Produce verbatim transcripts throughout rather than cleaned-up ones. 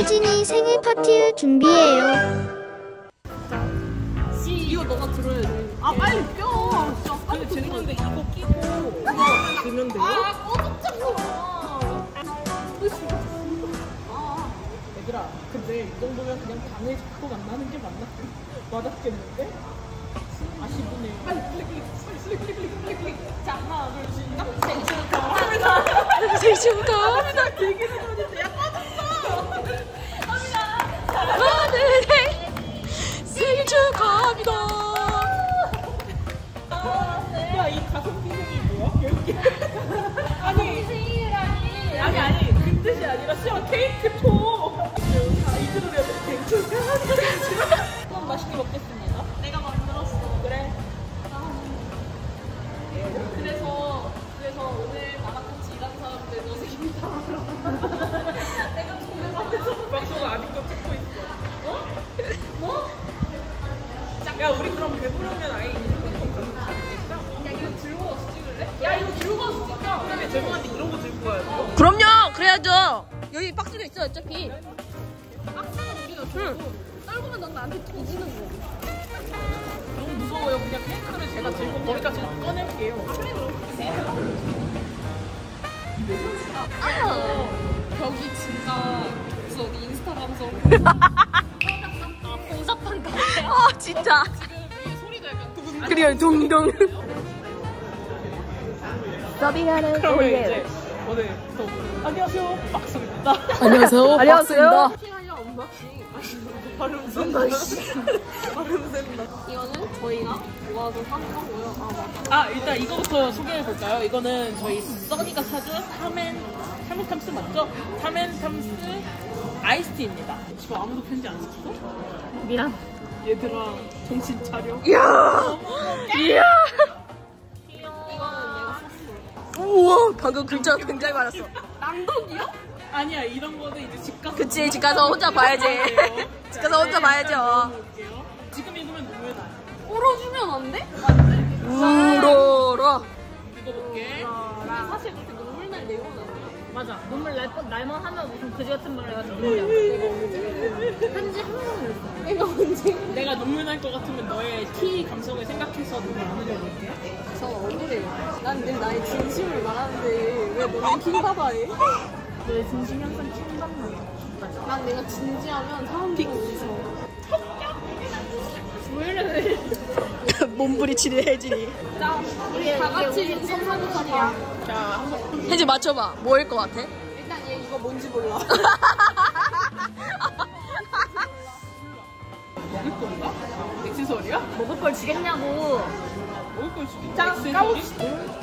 혜진이 생일 파티를 준비해요. 이거 너가 들어야 돼. 아 빨리 껴. 진짜 빨리 들는데 이거 끼고 들면 돼요? 아 꺼졌잖아. 아 얘들아 근데 이 정도면 그냥 방을 잡고 만나는 게 맞나? 맞았겠는데? 아쉽네요. 빨리 클릭 클릭 클릭 클릭 클릭 클릭 클릭. 자 하나 둘 셋. 생일 축하합니다. 생일 축하합니다. 되게 좋아졌어. 야 꺼졌어. 합니다. 하나 둘 셋. 생일 축하합니다. 야, 이 가슴 피생이 뭐야? 여기. 아니, 생일이라니. 아니, 아니, 그 뜻이 아니라 시원 케이크 줘. 자, 이대로 내가 생일 축하합니다. 그럼 맛있게 먹겠습니다. 내가 만들었어. 그래. 그래서, 그래서 오늘 나랑 같이 일하는 사람들 너 생일이다. 내가 정말 앞에서 방송 아직도 찍고 있어. 어? 뭐? 야 우리 그럼 배부르면 아예 핸드폰 가지고 가겠다. 야 이거 들고 가서 찍을래? 야 이거 들고 가서 찍자. 근데 죄송한데 이런 거 들고 가야 돼. 그럼요. 그래야죠. 여기 박스도 있어 어차피. 박스는 우리가 들고 떨구면 넌 나한테 터지는 거. 너무 무서워요. 그냥 케이크를 제가 들고 머리까지 꺼낼게요. 그래 그럼. 아, 벽이 진짜 무슨 어디 인스타그램에서 공사판 같아. 어 진짜. 지금 위에 소리도 약간 두근. 그래요 둥둥. 서빙하는 그러면 이제 오늘부터 안녕하세요 박수입니다. 안녕하세요. 안녕하세요. 피하려 언박싱. 발음 센다. 발음 센다. 이거는 저희가 모아서 산 거고요. 아 맞아. 아 일단 이거부터 소개해 볼까요? 이거는 저희 써니가 사준 타멘 타멘탐스 맞죠? 타멘탐스 아이스티입니다. 지금 아무도 편지 안 시켰어? 미안. 얘들아 정신 차려. 이야. 이야. 이거는 내가 샀어. 우와 방금 글자 굉장히 많았어. 낭독이요? 아니야 이런 거는 이제 집 가서. 그치 집 가서 혼자 봐야지. 집 가서 혼자 봐야죠. 지금 읽으면 눈물 나. 울어주면 안 돼? 안 돼. 우러러. 읽어볼게. 나 사실 그렇게 눈물 날 내용은 아니야. 맞아. 눈물 날, 날만 하면 무슨 그지 같은 말을 해가지고 눈물이 안 나. 편지 한 번도 했어. 내가 언제? 내가 눈물 날 것 같으면 너의 T 감성을 생각해서 눈물 안 흘려볼게. 저 억울해요. 난 늘 나의 진심을 말하는데 왜 너는 킹받아해? 내 진심 항상 킹받는 난 내가 진지하면 사람들이 웃어. 왜 이래? 몸부리치는 혜진이. 자, 우리 다 같이 선사부터야. 자, 한번 혜진 맞춰봐. 뭐일 것 같아? 일단 얘 이거 뭔지 몰라. 먹을 건가? 액세서리야? 먹을 걸 주겠냐고. 먹을 걸 주겠지. 자, 액세서리? 까봅시다.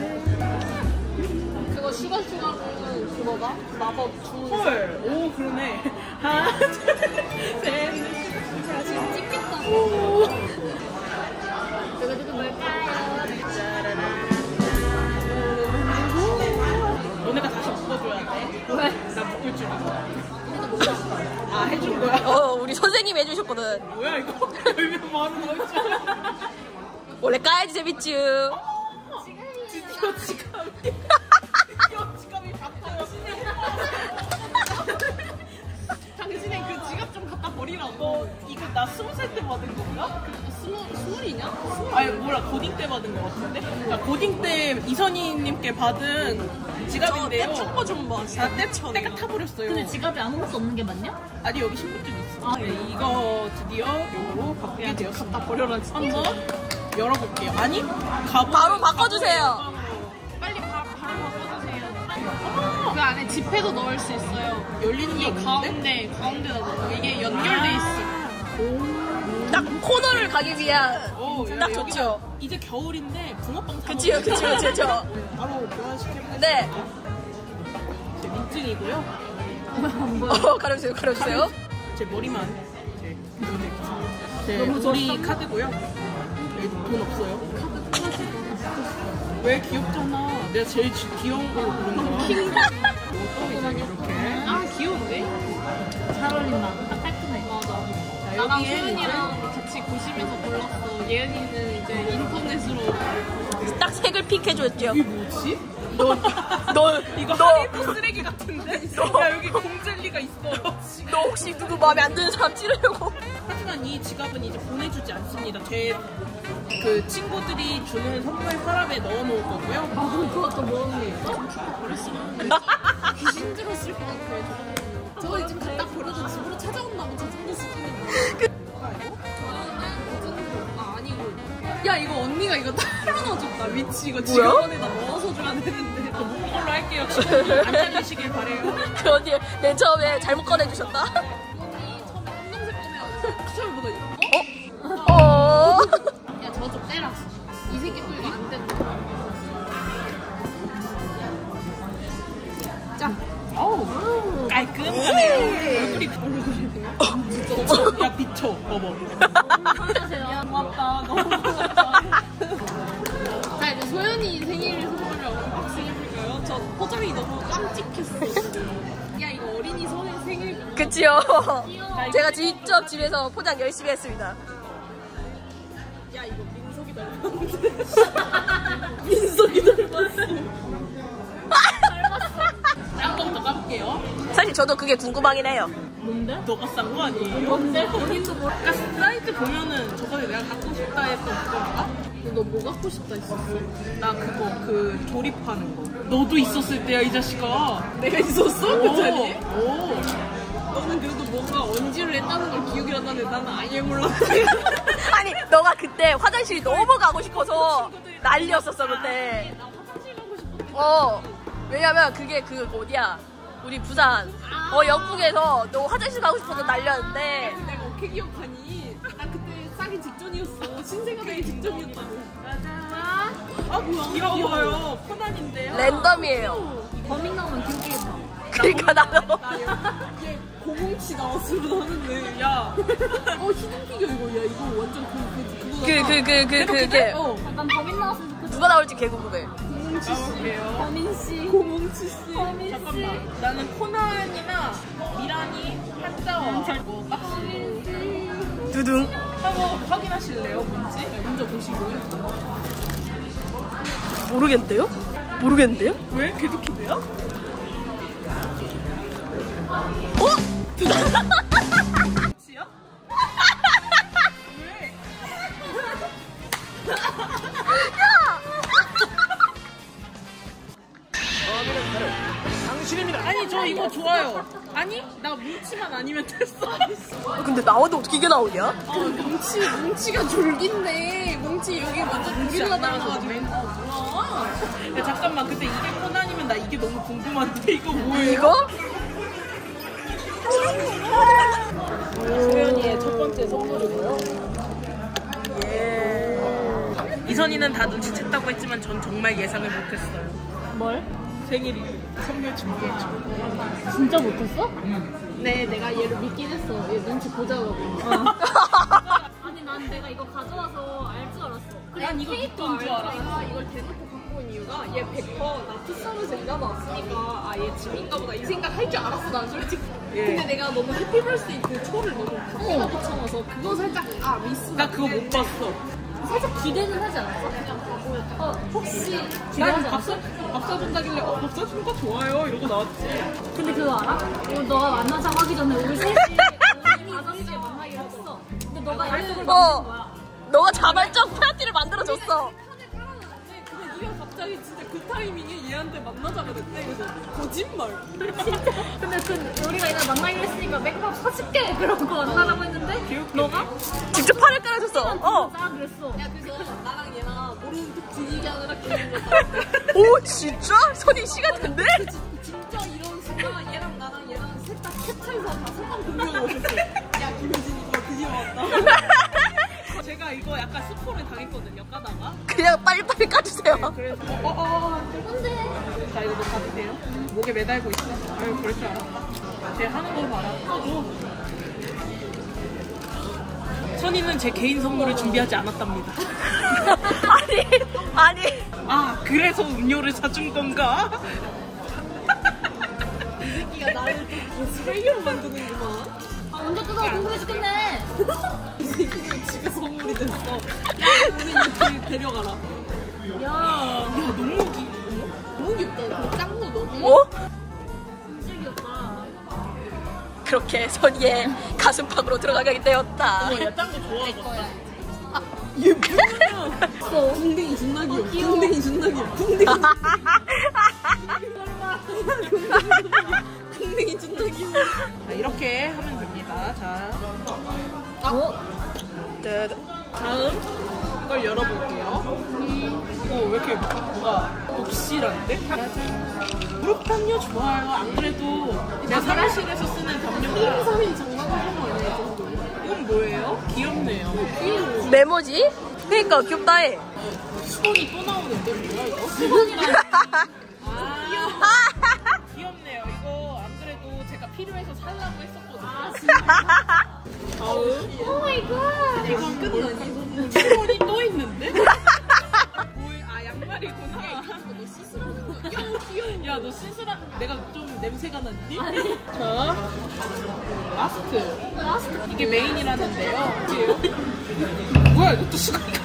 그거 슈가 슈가는 그거다? 마법 주문. 헐, 오 그러네. 하나, 둘, 셋, 넷. 지금 찍겠다. 그거 지금 뭘까요? 너네가 다시 묶어줘야 돼. 왜? 나 묶을 줄 알아. 아, 해준 거야? 어 우리 선생님이 해주셨거든. 뭐야 이거? 열면 뭐 하는 거 있잖아. 원래 까야지 재밌지. 드디어 지갑이. 드디어 지갑이 바뀌었네. 당신의 그 지갑 좀 갖다 버리라고. 이거 나 스무 살 때 받은 건가? 스무, 스물이냐? 아니 몰라 고딩 때 받은 거 같은데? 나 고딩 때 이선희님께 받은 지갑인데요. 떼친 거 좀 봐. 다 떼, 때가 타버렸어요. 근데 지갑에 아무것도 없는 게 맞냐? 아니 여기 신분증 있어. 아, 네, 이거 드디어 요거 바꾸게 되었어. 갖다 버려라. 한번 열어볼게요. 아니 가보. 바로 바꿔주세요. 빨리 바, 바로 바꿔주세요. 그 안에 지폐도 넣을 수 있어요. 열리는 게 이게 가운데, 가운데다 넣어. 이게 연결돼 있어. 딱 코너를 가기 위한. 오, 야, 딱 여기가 좋죠. 이제 겨울인데 붕어빵 사 그치요 그치요 그치요. 바로 교환시켜볼게요. 네. 제 민증이고요. 어 가려주세요 가려주세요. 제 머리만 제 눈에 제 우리 카드고요. 여기 돈 없어요. 왜 귀엽잖아. 내가 제일 지- 귀여운 걸로 고른 거야. 또 이제 이렇게. 아, 귀여운데? 잘 어울린다. 딱 깔끔해. 맞아. 자, 나랑 여기에 소연이랑 같이 고심해서 골랐어. 예은이는 이제 인터넷으로. 딱 색을 픽해줬죠. 이게 뭐지? 너, 너, 이거 너, 하리보 쓰레기 같은데? 야 여기 공젤리가 있어. 너 혹시 누구 마음에 안 드는 사람 찌르려고. 하지만 이 지갑은 이제 보내주지 않습니다. 제 그 친구들이 주는 선물 서랍에 넣어놓을 거고요. 아, 그럼 그것도 뭐니? 버렸으면 귀신 들었을 것 같아. 저거 이제 갖다 버려도 집으로 찾아온다고 저 정도 수준인데. 아, 아니고. 야, 이거 언니가 이거 따로 넣어줬다. 미치, 이거 지갑안에다 넣어서 줘야 되는데. 저 먹는 걸로 할게요. 친구들 안 잘리시길 바래요. 그 언니 맨 처음에 잘못 꺼내주셨다. 언니 처음에 검정색 꺼내가지고 처음보다 이거. 어? 어? 야, 저거 좀 떼라. 이 새끼 또 이거 안 된다. 자. 어우, 깔끔하네요. 얼굴이, 얼굴이. 진짜. 야, 비춰. 봐봐. 안녕하세요. 고맙다. 너무 고맙다. 자, 이제 소연이 생일 선물을 언박싱 해볼까요? 저 포장이 너무 깜찍했어. 야, 이거 어린이 소연 생일. 그치요. 제가 직접 집에서 포장 열심히 했습니다. 야, 이거 민석이 닮았는데. 민석이 닮았어. 한 번 더 까볼게요. 사실 저도 그게 궁금하긴 해요. 뭔데? 너가 싼 거 아니에요? 뭔데? 본인도 모르. 아까 사이트 보면은 저번에 내가 갖고 싶다 했던 그건가? 너 뭐 갖고 싶다 했었어? 나 그거 그 조립하는 거. 너도 있었을 때야 이 자식아. 내가 있었어? 그 자리에? 오. 너는 그래도 뭔가 언지를 했다는 걸 기억이 안 나는데 나는 아예 몰랐어. 아니 너가 그때 화장실이 너무 가고 싶어서 난리였었어 그때. 나 화장실 가고 싶었대. 어 왜냐면 그게 그 어디야 우리 부산 어 영국에서 너 화장실 가고 싶어서 난리였는데 내가 어떻게 기억하니? 나 그때 싸기 직전이었어. 신세가 되기 직전이었다고. 맞아. 아 뭐야? 귀여워요. 코난인데요. 랜덤이에요. 범인 나오면 기억이겠다. 그러니까 나도 얘 고뭉치 나왔으면 하는데. 야. 어, 히든 피겨 이거. 야, 이거 완전 그, 그, 그거다. 그 그 그 그 그게 어. 난 범인 나왔으면 좋겠어. 누가 나올지 개 궁금해. 고뭉치 씨. 가볼게요. 범인 씨. 고뭉치 씨. 범인 씨. 잠깐만. 나는 코난이나 미란이 한자와 그리고 박수빈 두둥. 한번 확인하실래요? 뭔지? 먼저 보시고요. 모르겠는데요? 모르겠는데요? 왜? 걔도 키드야? 어? 지야? 왜? 아니 저 이거 좋아요. 아니 나 뭉치만 아니면 됐어. 어, 근데 나와도 어떻게 이게 나오냐? 아, 뭉치, 뭉치가 졸긴데. 뭉치 여기 완전 뭉치 안 고릴라 나와서 닮아가지고. 너무 야 잠깐만 근데 이게 코난이면 나 이게 너무 궁금한데 이거 뭐예요? 이거? 소연이의 첫 번째 선물이고요. 예. 이선이는 다 눈치챘다고 했지만 전 정말 예상을 못했어요. 뭘? 생일이 선물 준비해줘. 진짜 못했어? 응. 네, 내가 얘를 믿긴 했어. 얘 눈치 보자고. 아니, 난 내가 이거 가져와서 알 줄 알았어. 그래, 난 이거 케이크 믿던 줄 알고 알았어. 내가 이걸 대놓고 갖고 온 이유가 얘 백 퍼센트 나 투썸에서 일하다 왔으니까 아, 얘 집인가 보다 이 생각 할 줄 알았어, 난 솔직히. 예. 근데 내가 너무 해피버스데이 그 초를 너무 갖다 붙여놔서 그거 살짝 아, 미스. 나 그거 못 봤어. 살짝 기대는 하지 않았어? 그냥 가고 어, 혹시 난 기대하지 밥, 사, 않았어? 밥 사준다길래 어, 밥 사주는 거 좋아요 이러고 나왔지. 근데 그거 알아? 오늘 너가 만나자고 하기 전에 우리 셋이 이미 다섯 시에 만나기로 했어. 근데 너가 약속을 어. 만든 거야. 너가 자발적 파티를 만들어줬어. 판을 깔아놨는데 근데 네가 갑자기 진짜 그 타이밍에 얘한테 만나자고 했대. 그래서 거짓말. 근데 그 우리가 이날 만나기로 했으니까 맥밥 사줄게 그러고 만나자고 했는데 너가? 직접 판을 깔아줬어. 어. 나 그랬어. 야 그래서 나랑 얘랑 모르는 척 분위기 하느라 기분 오 진짜? 선이 시간 된대? 진짜 이런 순간 얘랑 나랑 얘랑 셋 다 캡처해서 다 소감 공유하고 있었어. 야 김효진이 거 드디어 왔다. 제가 이거 약간 스포를 당했거든요 까다가. 그냥 빨리빨리 까주세요. 그래서 어어어 근데 자 이거 너 봐도 돼요? 목에 매달고 있어. 아유 그럴 줄 알았다. 쟤 하는 걸 봐라. 꺼줘. 선이는 제 개인 선물을 준비하지 않았답니다. 아니 아니 아 그래서 음료를 사준 건가? 이 새끼가 나를 또 쓰레기로 만드는구만. 아 언제 뜯어 궁금해 죽겠네. 이 새끼는 지가 선물이 됐어. 야 오늘 이렇게 데려가라. 야, 야 너무 기 너무 귀엽다. 그 짱구 너무. 어? 진짜 귀엽다. 그렇게 선이의 가슴팍으로 들어가게 되었다. 어머, 야, 딴거 좋아하겠다. 얘 뭐야? 궁뎅이 존나 귀여워. 궁뎅이 존나 귀여워. 궁뎅이 궁뎅이 존나 귀여워. 자, 이렇게 하면 됩니다. 자, 어? 다음 이걸 열어볼게요. 오, 왜 이렇게 뭐가 녹실한데? 무릎 담요 좋아요. 안 그래도 제가 사무실에서 쓰는 담요가 삼인 장난하는 거 아니야, 이 정도? 이건 뭐예요? 귀엽네요. 귀여워. 메모지? 그니까 귀엽다 해. 수건이 또 나오는데 뭐야 이거? 수건이랑 아 귀엽네요. 이거 안 그래도 제가 필요해서 살라고 했었거든요. 아 진짜? 다음 오 마이 갓. 이건 끝나니? 수건이 또 있는데? 뭐야? 아 양말이구나. 너 시스루는 거. 귀여워 귀여워. 야 너 시스라 내가 좀 냄새가 났니? 자 라스트. 라스트. 이게 메인이라는데요. 뭐야 이것도 수건 같아.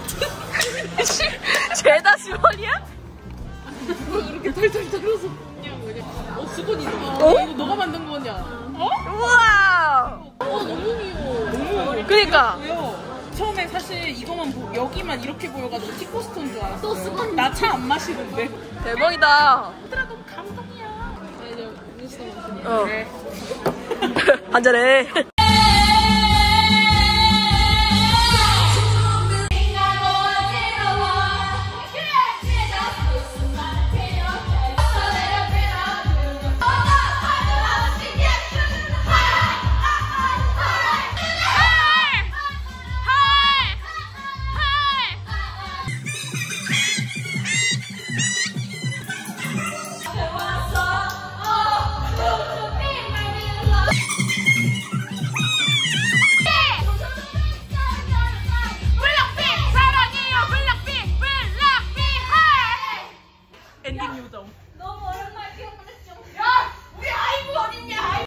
죄다 시원이야? 누가 그렇게 털털 털어서 그냥 그냥 어 수건이다. 어? 이거 너가 만든 거냐? 어? 우와. 어 너무 귀여워. 너무 그니까. 귀엽고요. 처음에 사실 이거만 보, 여기만 이렇게 보여가지고 티코스톤 줄 알았어. 또 수건. 나 차 안 마시는데. 대박이다. 얘들아 너무 감동이야. 아니, 뉴스 같은 어. 그래. 한잔해. 엔딩 요정. 너무 오랜만에 기억나는